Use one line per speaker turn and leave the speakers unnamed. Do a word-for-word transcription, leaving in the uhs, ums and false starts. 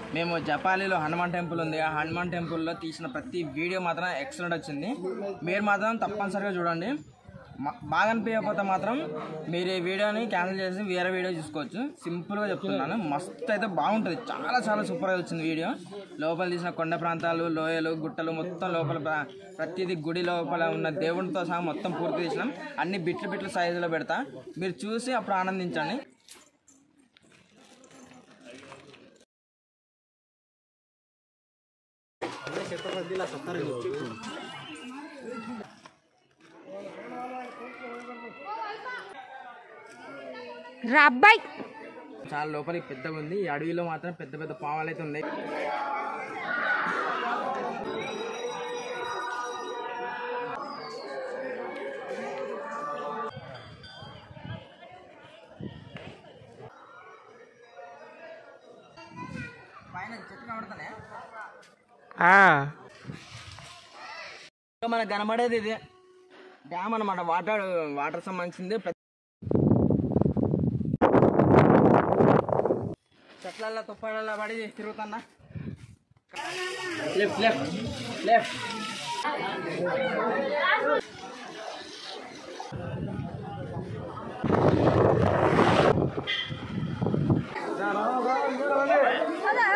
మేము జపాలిలో హనుమాన్ టెంపుల్ ఉంది, ఆ హనుమాన్ టెంపుల్లో తీసిన ప్రతి వీడియో మాత్రం ఎక్సలెంట్ వచ్చింది. మీరు మాత్రం తప్పనిసరిగా చూడండి. బాగా అనిపించకపోతే మాత్రం మీరు ఈ వీడియోని క్యాన్సిల్ చేసి వేరే వీడియో చూసుకోవచ్చు. సింపుల్గా చెప్తున్నాను, మస్తు అయితే బాగుంటుంది. చాలా చాలా సూపర్గా వచ్చింది వీడియో. లోపల తీసిన కొండ ప్రాంతాలు, లోయలు, గుట్టలు మొత్తం లోపల ప్రతిదీ గుడి లోపల ఉన్న దేవుడితో సహా మొత్తం పూర్తి చేసినాం. అన్ని బిట్లు బిట్లు సైజులో పెడతా, మీరు చూసి అప్పుడు ఆనందించండి.
రాబ్బాయ్
చాలా లోపలికి పెద్దగా ఉంది. ఈ అడవిలో మాత్రం పెద్ద పెద్ద పాములు అయితే ఉన్నాయి. పైన చెట్లు కనబడుతున్నాయా? మనకు కనబడేది ఇది డ్యామ్ అనమాట. వాటర్ వాటర్ సంబంధించింది. చెట్లలో తుప్పలలో పడి తిరుగుతున్నా. Left left left